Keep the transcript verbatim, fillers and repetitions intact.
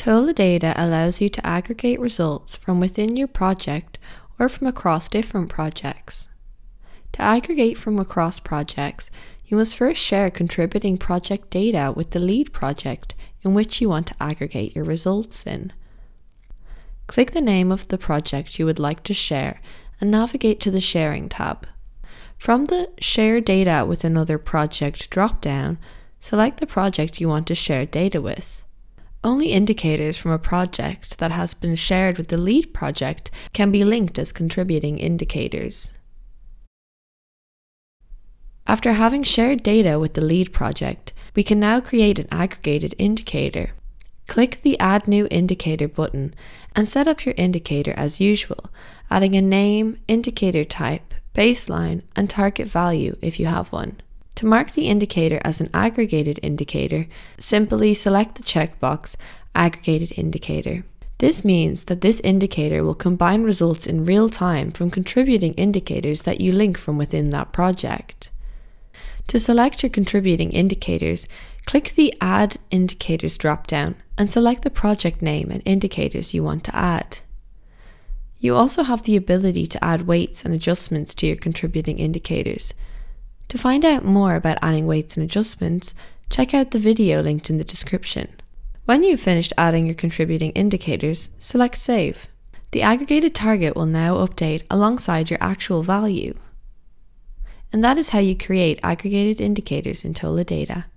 TolaData allows you to aggregate results from within your project or from across different projects. To aggregate from across projects, you must first share contributing project data with the lead project in which you want to aggregate your results in. Click the name of the project you would like to share and navigate to the Sharing tab. From the Share Data with Another Project drop-down, select the project you want to share data with. Only indicators from a project that has been shared with the lead project can be linked as contributing indicators. After having shared data with the lead project, we can now create an aggregated indicator. Click the Add New Indicator button and set up your indicator as usual, adding a name, indicator type, baseline, and target value if you have one. To mark the indicator as an aggregated indicator, simply select the checkbox Aggregated Indicator. This means that this indicator will combine results in real time from contributing indicators that you link from within that project. To select your contributing indicators, click the Add Indicators drop-down and select the project name and indicators you want to add. You also have the ability to add weights and adjustments to your contributing indicators. To find out more about adding weights and adjustments, check out the video linked in the description. When you've finished adding your contributing indicators, select Save. The aggregated target will now update alongside your actual value. And that is how you create aggregated indicators in TolaData.